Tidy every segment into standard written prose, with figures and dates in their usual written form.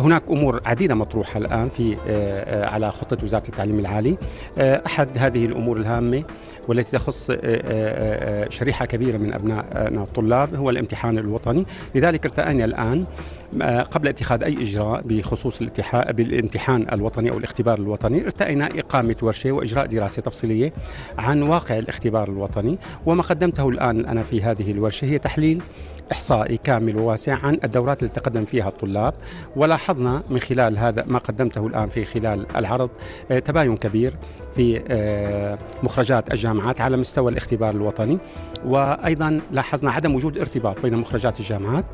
هناك أمور عديدة مطروحة الآن في على خطة وزارة التعليم العالي. أحد هذه الأمور الهامة والتي تخص شريحة كبيرة من أبنائنا الطلاب هو الامتحان الوطني. لذلك ارتأينا الآن قبل اتخاذ أي إجراء بخصوص بالامتحان الوطني أو الاختبار الوطني، ارتأينا إقامة ورشة وإجراء دراسة تفصيلية عن واقع الاختبار الوطني. وما قدمته الآن أنا في هذه الورشة هي تحليل إحصائي كامل وواسع عن الدورات التي تقدم فيها الطلاب، ولاحظنا من خلال هذا ما قدمته الآن في خلال العرض تباين كبير في مخرجات الجامعات على مستوى الاختبار الوطني، وأيضا لاحظنا عدم وجود ارتباط بين مخرجات الجامعات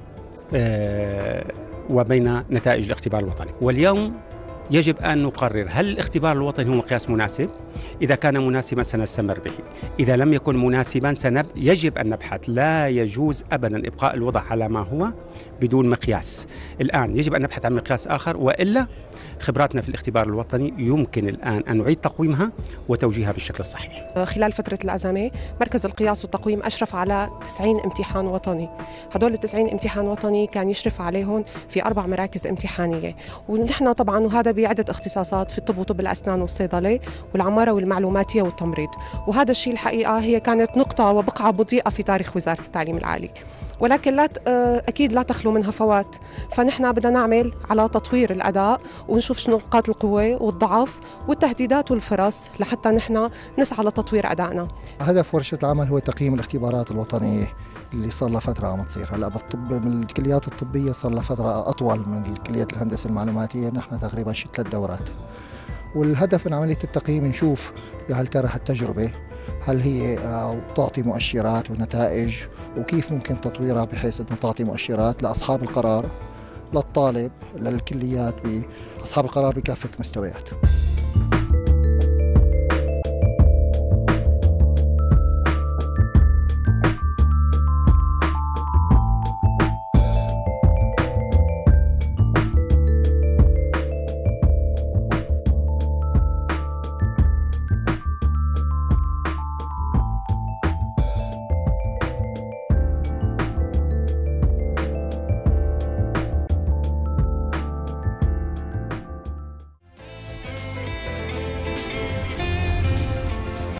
وبين نتائج الاختبار الوطني. واليوم يجب أن نقرر هل الاختبار الوطني هو مقياس مناسب؟ إذا كان مناسبا سنستمر به، إذا لم يكن مناسبا يجب أن نبحث. لا يجوز أبدا إبقاء الوضع على ما هو بدون مقياس. الآن يجب أن نبحث عن مقياس آخر، وإلا خبراتنا في الاختبار الوطني يمكن الآن أن نعيد تقويمها وتوجيهها بالشكل الصحيح. خلال فترة الأزمة مركز القياس والتقويم أشرف على 90 امتحان وطني. هدول 90 امتحان وطني كان يشرف عليهم في 4 مراكز امتحانية، ونحن طبعا وهذا بعدة اختصاصات في الطب وطب الأسنان والصيدلة والعمارة والمعلوماتية والتمريض. وهذا الشيء الحقيقة هي كانت نقطة وبقعة بضيئة في تاريخ وزارة التعليم العالي، ولكن أكيد لا تخلو منها فوات. فنحن بدنا نعمل على تطوير الأداء ونشوف شنو نقاط القوة والضعف والتهديدات والفرص لحتى نحن نسعى لتطوير أدائنا. هدف ورشة العمل هو تقييم الاختبارات الوطنية اللي صار لها فترة عم تصير. هلا بالطب من الكليات الطبية صار لها فترة أطول من الكليات الهندسة المعلوماتية، نحن تقريبا شي 3 دورات. والهدف من عملية التقييم نشوف يا هل ترى هالتجربة هل هي تعطي مؤشرات ونتائج، وكيف ممكن تطويرها بحيث أن تعطي مؤشرات لأصحاب القرار، للطالب، للكليات، بأصحاب القرار بكافة المستويات.